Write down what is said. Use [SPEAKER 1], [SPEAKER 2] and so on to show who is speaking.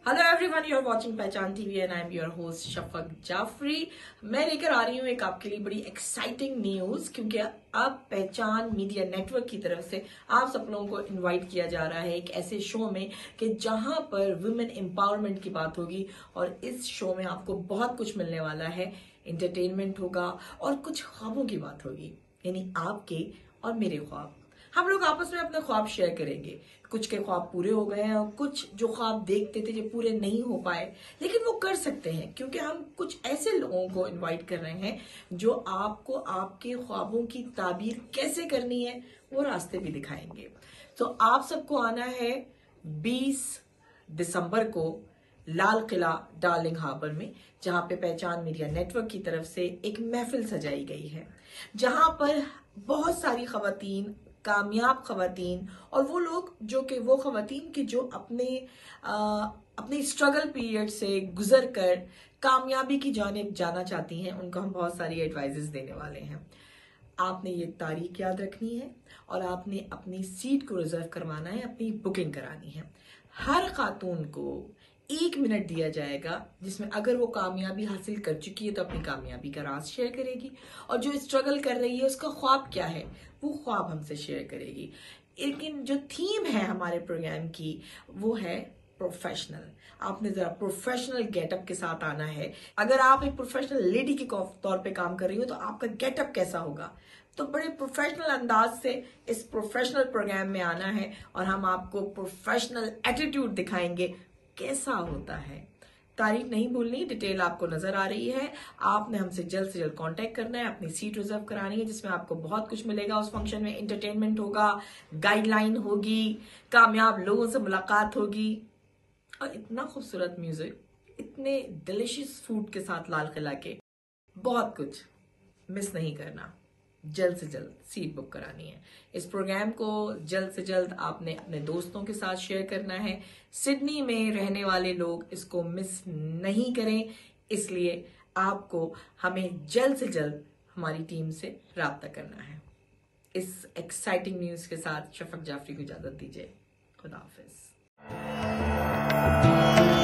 [SPEAKER 1] Hello everyone, you are watching Pehchaan TV and I am your host Shafaq Jafri. मैं लेकर आ रही हूँ एक आपके लिए बड़ी एक्साइटिंग न्यूज, क्योंकि अब पहचान मीडिया नेटवर्क की तरफ से आप सब लोगों को इनवाइट किया जा रहा है एक ऐसे शो में कि जहां पर वुमेन एम्पावरमेंट की बात होगी। और इस शो में आपको बहुत कुछ मिलने वाला है, एंटरटेनमेंट होगा और कुछ ख्वाबों की बात होगी, यानी आपके और मेरे ख्वाब। हम लोग आपस में अपने ख्वाब शेयर करेंगे। कुछ के ख्वाब पूरे हो गए हैं और कुछ जो ख्वाब देखते थे जो पूरे नहीं हो पाए, लेकिन वो कर सकते हैं, क्योंकि हम कुछ ऐसे लोगों को इनवाइट कर रहे हैं जो आपको आपके ख्वाबों की ताबीर कैसे करनी है वो रास्ते भी दिखाएंगे। तो आप सबको आना है 20 दिसंबर को लाल किला डार्लिंग हार्बर में, जहां पे पहचान मीडिया नेटवर्क की तरफ से एक महफिल सजाई गई है, जहां पर बहुत सारी खवातीन, कामयाब खवातीन और वो लोग जो कि वो खवातीन की जो अपने स्ट्रगल पीरियड से गुजर कर कामयाबी की जानिब जाना चाहती हैं, उनको हम बहुत सारी एडवाइजेस देने वाले हैं। आपने ये तारीख याद रखनी है और आपने अपनी सीट को रिजर्व करवाना है, अपनी बुकिंग करानी है। हर खातून को 1 मिनट दिया जाएगा, जिसमें अगर वो कामयाबी हासिल कर चुकी है तो अपनी कामयाबी का राज शेयर करेगी, और जो स्ट्रगल कर रही है उसका ख्वाब क्या है वो ख्वाब हमसे शेयर करेगी। लेकिन जो थीम है हमारे प्रोग्राम की वो है प्रोफेशनल। आपने जरा प्रोफेशनल गेटअप के साथ आना है। अगर आप एक प्रोफेशनल लेडी के तौर पे काम कर रही हो तो आपका गेटअप कैसा होगा, तो बड़े प्रोफेशनल अंदाज से इस प्रोफेशनल प्रोग्राम में आना है और हम आपको प्रोफेशनल एटीट्यूड दिखाएंगे कैसा होता है। तारीख नहीं भूलनी, डिटेल आपको नजर आ रही है। आपने हमसे जल्द से जल्द कांटेक्ट करना है, अपनी सीट रिजर्व करानी है, जिसमें आपको बहुत कुछ मिलेगा। उस फंक्शन में एंटरटेनमेंट होगा, गाइडलाइन होगी, कामयाब लोगों से मुलाकात होगी और इतना खूबसूरत म्यूजिक, इतने डिलिशियस फूड के साथ लाल किला के, बहुत कुछ मिस नहीं करना। जल्द से जल्द सीट बुक करानी है। इस प्रोग्राम को जल्द से जल्द आपने अपने दोस्तों के साथ शेयर करना है। सिडनी में रहने वाले लोग इसको मिस नहीं करें, इसलिए आपको हमें जल्द से जल्द हमारी टीम से राब्ता करना है। इस एक्साइटिंग न्यूज के साथ शफक जाफरी को इजाजत दीजिए। खुदा हाफिज।